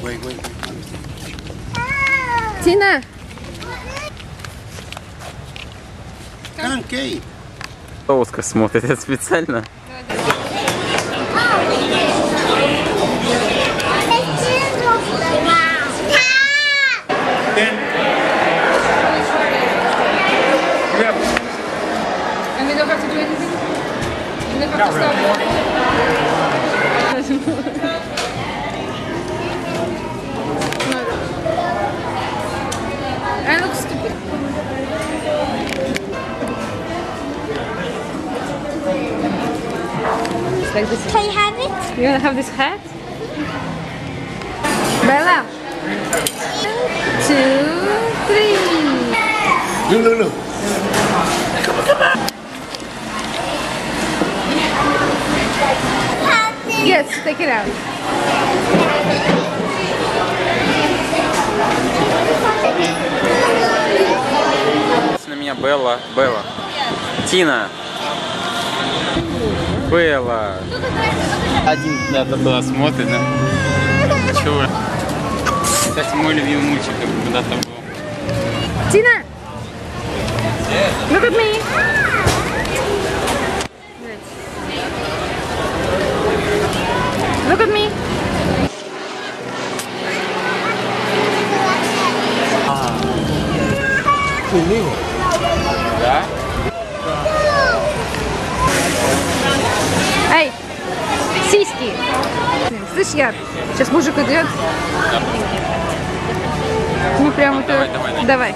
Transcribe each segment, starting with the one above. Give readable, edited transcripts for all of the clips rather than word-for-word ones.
wait. Tina! Come, Kate. Оскар смотрит, это специально. And we don't have to do anything? We don't have to stop? I look stupid. It's like this. Can you have it? You wanna have this hat? Bella! 1, 2, 3. Look. Yes, take it out. На меня Белла. Тина. Белла. Один куда-то смотрит, да? Чего? Кстати, мой любимый мультик куда-то был. Tina! Look at me! Look at me! Да? Эй! Сиськи! Слышь, Яр, сейчас мужик идет. Мы прямо Давай. Давай.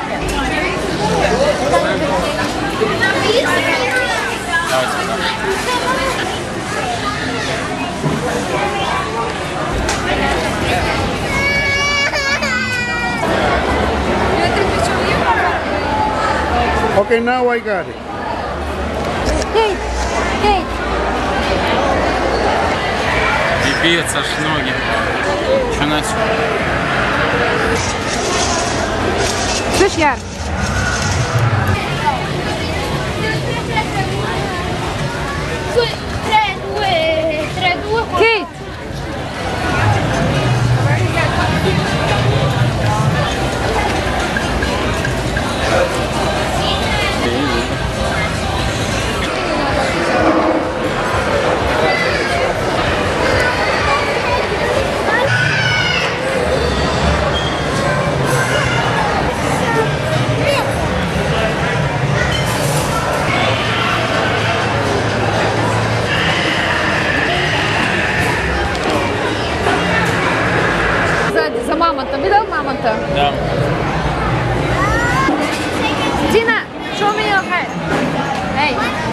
Okay, now I got it. Кейт! Кейт! Пипец, аж ноги. Что начал? Слышь, Яр? Кейт! Сзади, за мамонта. Видел мамонта? Да. Tina, show me your head. Hey.